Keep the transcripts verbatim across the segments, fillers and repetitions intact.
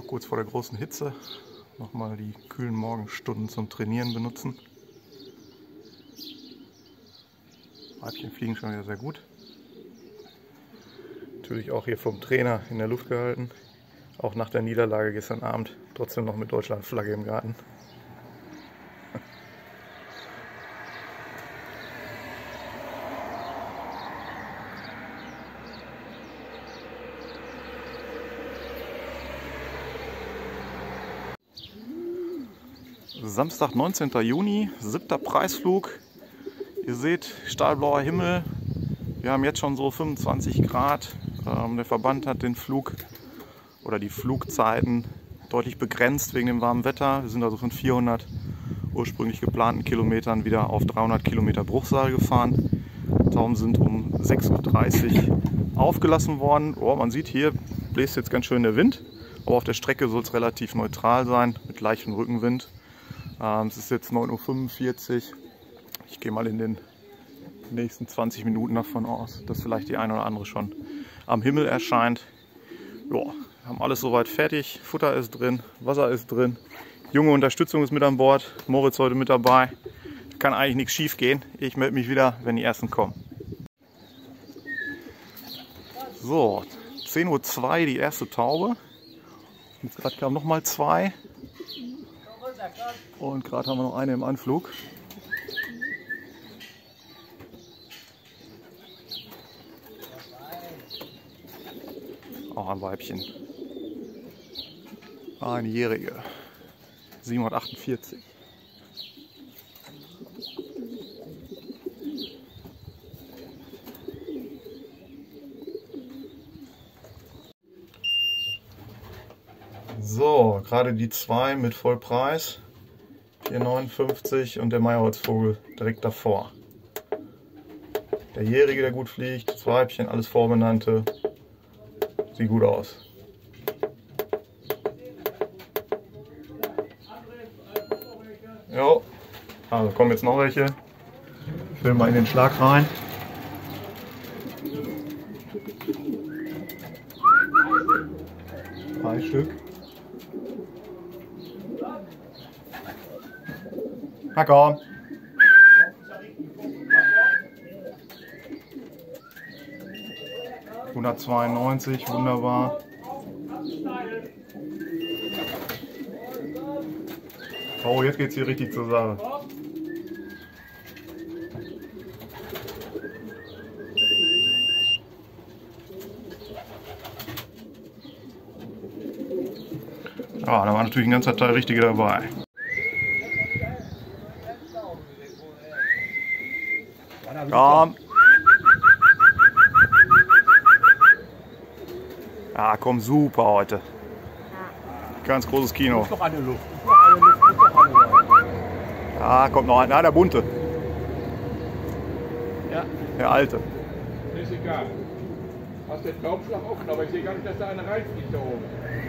kurz vor der großen Hitze nochmal die kühlen Morgenstunden zum Trainieren benutzen. Weibchen fliegen schon wieder sehr gut. Natürlich auch hier vom Trainer in der Luft gehalten. Auch nach der Niederlage gestern Abend trotzdem noch mit Deutschlandflagge im Garten. Samstag, neunzehnter Juni, siebter Preisflug. Ihr seht, stahlblauer Himmel. Wir haben jetzt schon so fünfundzwanzig Grad. Ähm, der Verband hat den Flug oder die Flugzeiten deutlich begrenzt wegen dem warmen Wetter. Wir sind also von vierhundert ursprünglich geplanten Kilometern wieder auf dreihundert Kilometer Bruchsal gefahren. Tauben sind um sechs Uhr dreißig aufgelassen worden. Oh, man sieht, hier bläst jetzt ganz schön der Wind. Aber auf der Strecke soll es relativ neutral sein mit leichtem Rückenwind. Ähm, es ist jetzt neun Uhr fünfundvierzig. Ich gehe mal in den nächsten zwanzig Minuten davon aus, dass vielleicht die eine oder andere schon am Himmel erscheint. Ja, wir haben alles soweit fertig. Futter ist drin, Wasser ist drin. Junge Unterstützung ist mit an Bord. Moritz heute mit dabei. Kann eigentlich nichts schief gehen. Ich melde mich wieder, wenn die ersten kommen. So, zehn Uhr zwei die erste Taube. Jetzt gerade kamen noch mal zwei. Und gerade haben wir noch eine im Anflug. Auch ein Weibchen. Eine jährige. siebenhundertachtundvierzig. So, gerade die zwei mit Vollpreis. vier neunundfünfzig und der Meierholzvogel direkt davor. Der jährige, der gut fliegt, das Weibchen, alles Vorbenannte. Sieht gut aus. Jo, also kommen jetzt noch welche. Filmen mal in den Schlag rein. Drei Stück. Na komm. hundertzweiundneunzig, wunderbar. Oh, jetzt geht's hier richtig zur Sache. Ja, da war natürlich ein ganzer Teil richtige dabei. Komm. Ja, komm, super heute. Ganz großes Kino. Noch eine Luft. Noch eine Luft. Noch eine Luft. Ja, kommt noch ein. Na, der bunte. Ja. Der alte. Ist egal. Hast den Taubschlag offen, aber ich sehe gar nicht, dass da eine reinfliegt da oben.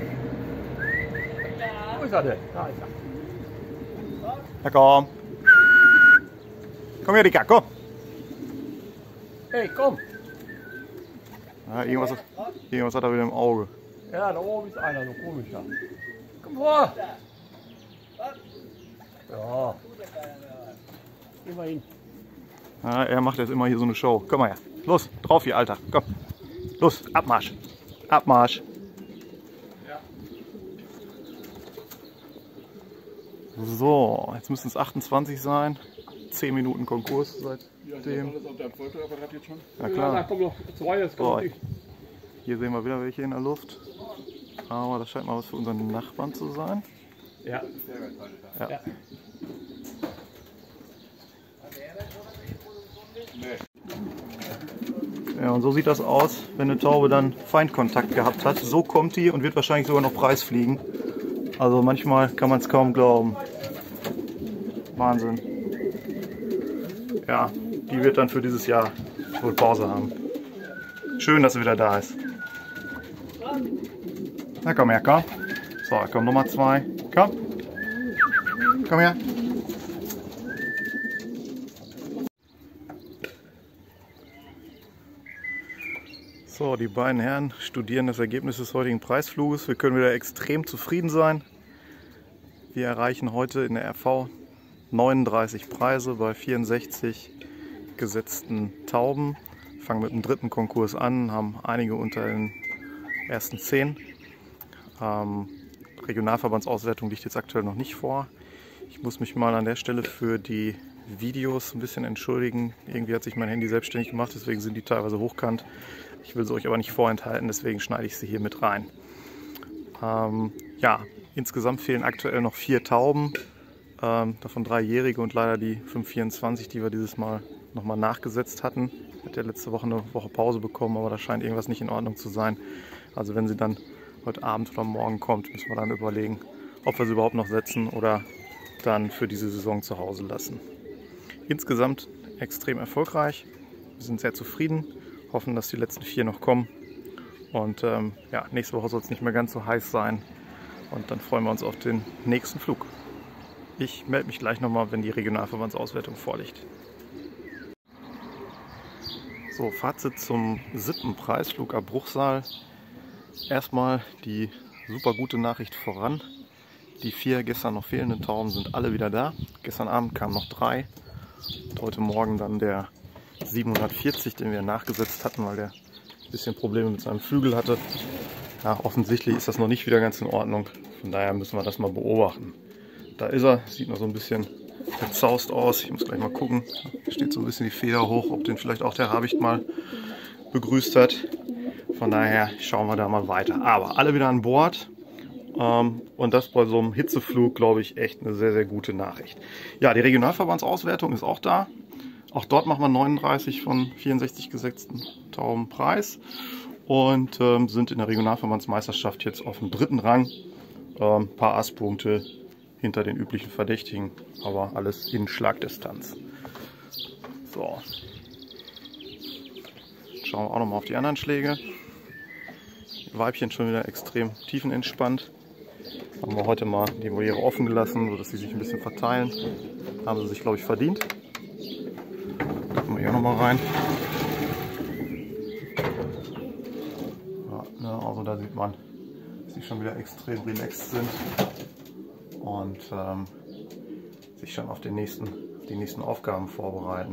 Wo ist er denn? Da ist er. Na komm. Komm her, Dicker, komm. Hey, komm. Ja, irgendwas, irgendwas hat er wieder im Auge. Ja, da oben ist einer, so komisch da. Komm vor. Ja. Immerhin. Ja, er macht jetzt immer hier so eine Show. Komm mal her. Los, drauf hier, Alter. Komm. Los, Abmarsch. Abmarsch. Ja. So, jetzt müssen es achtundzwanzig sein. zehn Minuten Konkurs seitdem. Alles auf deinem Fotoapparat jetzt schon? Na Ja, klar. da kommen noch zwei, jetzt So, kommt nicht. hier sehen wir wieder welche in der Luft. Aber das scheint mal was für unseren Nachbarn zu sein. Ja. Ja. Ja. Ja, und so sieht das aus, wenn eine Taube dann Feindkontakt gehabt hat. So kommt die und wird wahrscheinlich sogar noch Preisfliegen. Also manchmal kann man es kaum glauben. Wahnsinn. Ja, die wird dann für dieses Jahr wohl Pause haben. Schön, dass sie wieder da ist. Na komm her, komm. So, komm Nummer zwei. Komm. Komm her. So, die beiden Herren studieren das Ergebnis des heutigen Preisfluges. Wir können wieder extrem zufrieden sein. Wir erreichen heute in der R V neununddreißig Preise bei vierundsechzig gesetzten Tauben. Wir fangen mit dem dritten Konkurs an, haben einige unter den ersten zehn. Ähm, Regionalverbandsauswertung liegt jetzt aktuell noch nicht vor. Ich muss mich mal an der Stelle für die Videos ein bisschen entschuldigen. Irgendwie hat sich mein Handy selbstständig gemacht, deswegen sind die teilweise hochkant. Ich will sie euch aber nicht vorenthalten, deswegen schneide ich sie hier mit rein. Ähm, ja, insgesamt fehlen aktuell noch vier Tauben, ähm, davon dreijährige und leider die fünf vierundzwanzig, die wir dieses Mal nochmal nachgesetzt hatten. Hat ja letzte Woche eine Woche Pause bekommen, aber da scheint irgendwas nicht in Ordnung zu sein. Also wenn sie dann heute Abend oder morgen kommt, müssen wir dann überlegen, ob wir sie überhaupt noch setzen oder dann für diese Saison zu Hause lassen. Insgesamt extrem erfolgreich. Wir sind sehr zufrieden, hoffen, dass die letzten vier noch kommen. Und ähm, ja, nächste Woche soll es nicht mehr ganz so heiß sein. Und dann freuen wir uns auf den nächsten Flug. Ich melde mich gleich nochmal, wenn die Regionalverbandsauswertung vorliegt. So, Fazit zum siebten Preisflug ab Bruchsal. Erstmal die super gute Nachricht voran. Die vier gestern noch fehlenden Tauben sind alle wieder da. Gestern Abend kamen noch drei. Und heute Morgen dann der siebenhundertvierzig, den wir nachgesetzt hatten, weil der ein bisschen Probleme mit seinem Flügel hatte. Ja, offensichtlich ist das noch nicht wieder ganz in Ordnung. Von daher müssen wir das mal beobachten. Da ist er. Sieht noch so ein bisschen verzaust aus. Ich muss gleich mal gucken. Da steht so ein bisschen die Feder hoch, ob den vielleicht auch der Habicht mal begrüßt hat. Von daher schauen wir da mal weiter. Aber alle wieder an Bord. Und das bei so einem Hitzeflug, glaube ich, echt eine sehr, sehr gute Nachricht. Ja, die Regionalverbandsauswertung ist auch da. Auch dort machen wir neununddreißig von vierundsechzig gesetzten Tauben Preis und ähm, sind in der Regionalverbandsmeisterschaft jetzt auf dem dritten Rang. Ein ähm, paar Asspunkte hinter den üblichen Verdächtigen, aber alles in Schlagdistanz. So. Schauen wir auch nochmal auf die anderen Schläge. Die Weibchen schon wieder extrem tiefenentspannt. Haben wir heute mal die Voliere offen gelassen, sodass sie sich ein bisschen verteilen. Haben sie sich, glaube ich, verdient. Gucken wir hier nochmal rein. Ja, ne, also da sieht man, dass sie schon wieder extrem relaxed sind und ähm, sich schon auf den nächsten, die nächsten Aufgaben vorbereiten.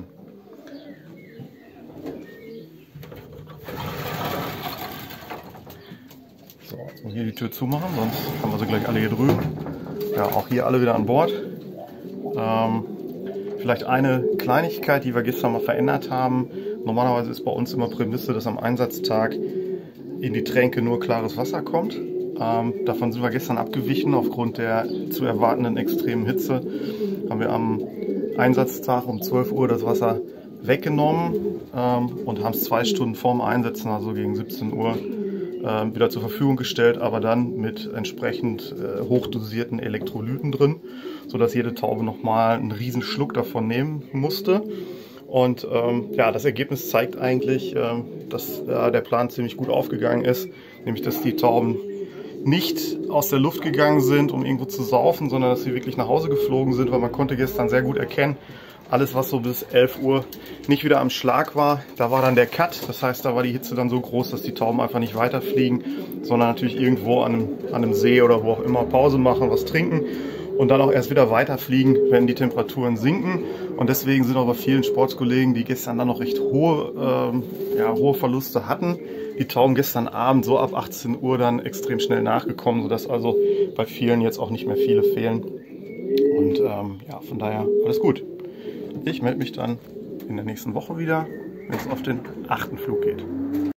So, jetzt muss ich hier die Tür zumachen, sonst haben wir sie gleich alle hier drüben. Ja, auch hier alle wieder an Bord. Ähm, vielleicht eine Kleinigkeit, die wir gestern mal verändert haben. Normalerweise ist bei uns immer Prämisse, dass am Einsatztag in die Tränke nur klares Wasser kommt. Ähm, davon sind wir gestern abgewichen aufgrund der zu erwartenden extremen Hitze. Haben wir am Einsatztag um zwölf Uhr das Wasser weggenommen ähm, und haben es zwei Stunden vorm Einsetzen, also gegen siebzehn Uhr, wieder zur Verfügung gestellt, aber dann mit entsprechend äh, hochdosierten Elektrolyten drin, sodass jede Taube nochmal einen riesen Schluck davon nehmen musste. Und ähm, ja, das Ergebnis zeigt eigentlich, äh, dass äh, der Plan ziemlich gut aufgegangen ist, nämlich dass die Tauben nicht aus der Luft gegangen sind, um irgendwo zu saufen, sondern dass sie wirklich nach Hause geflogen sind, weil man konnte gestern sehr gut erkennen, alles was so bis elf Uhr nicht wieder am Schlag war, da war dann der Cut. Das heißt, da war die Hitze dann so groß, dass die Tauben einfach nicht weiterfliegen, sondern natürlich irgendwo an einem, an einem See oder wo auch immer Pause machen, was trinken und dann auch erst wieder weiterfliegen, wenn die Temperaturen sinken. Und deswegen sind auch bei vielen Sportskollegen, die gestern dann noch recht hohe, ähm, ja, hohe Verluste hatten, die Tauben gestern Abend so ab achtzehn Uhr dann extrem schnell nachgekommen, sodass also bei vielen jetzt auch nicht mehr viele fehlen. Und ähm, ja, von daher alles gut. Ich melde mich dann in der nächsten Woche wieder, wenn es auf den achten Flug geht.